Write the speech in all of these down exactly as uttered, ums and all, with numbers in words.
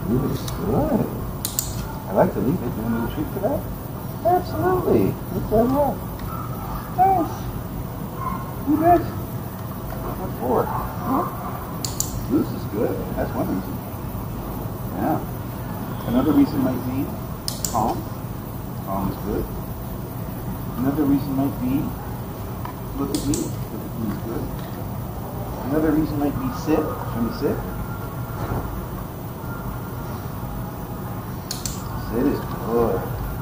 Really good. I like to leave it. Do you want me to treat for that? Absolutely. Look that up. Nice. You bet. What for? Huh? Loose is good. That's one reason. Yeah. Another reason might be calm. Calm is good. Another reason might be look at me. Look at me is good. Another reason might be sit. Show me sit. Sit is good.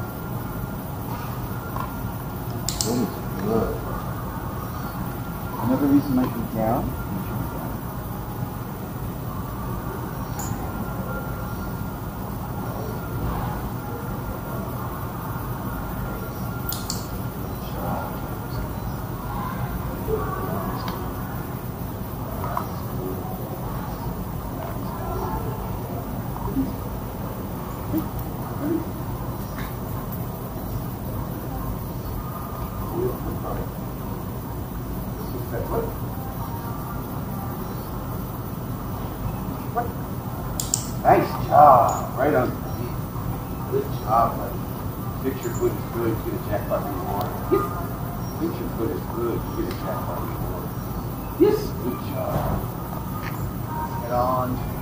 Sit is good. Another reason might be down. Make sure you're down. Nice job. Right on the feet. Good job, buddy. Fix your foot is good. You get a jackpot reward. Fix your foot is good. You get a jackpot reward. Yes. Good job. Head on.